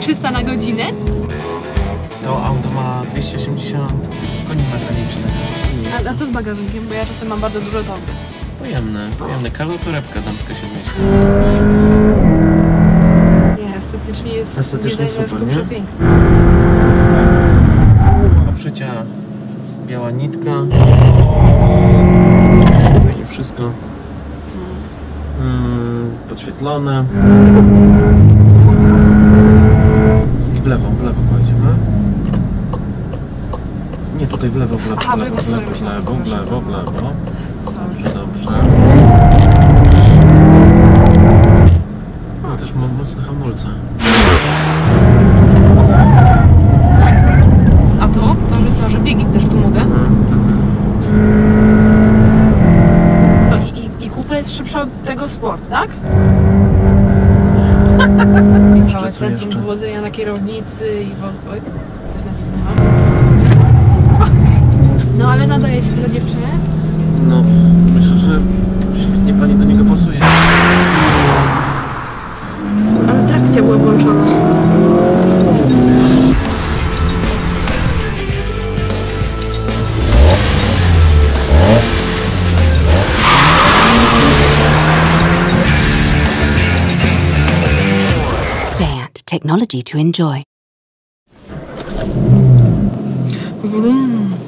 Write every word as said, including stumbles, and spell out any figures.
trzysta na godzinę? To auto ma dwieście osiemdziesiąt koni mechanicznych. A, a co z bagażnikiem? Bo ja czasem mam bardzo dużo torby. Pojemne, pojemne. Każda torebka damska się zmieści. Nie, estetycznie jest Estetycznie super, nie? przepiękne. Oprzycia, biała nitka. I wszystko. Mm, podświetlone. I w lewo, w lewo pojedziemy. Nie, tutaj w lewo, w lewo, Aha, w lewo, w lewo, w lewo, w lewo, w lewo. Dobrze, dobrze. No też mam mocne hamulce. A to? To, że co, że biegi też tu mogę? Co, i, i, i kupla jest szybsza od tego Sport, tak? I całe centrum dowodzenia na kierownicy i w ogóle. Coś nacisnęłam. No ale nadaje się dla dziewczyny? No, myślę, że świetnie pani do niego pasuje. Ale trakcja była włączona. Sand. Technology to enjoy. Vroom.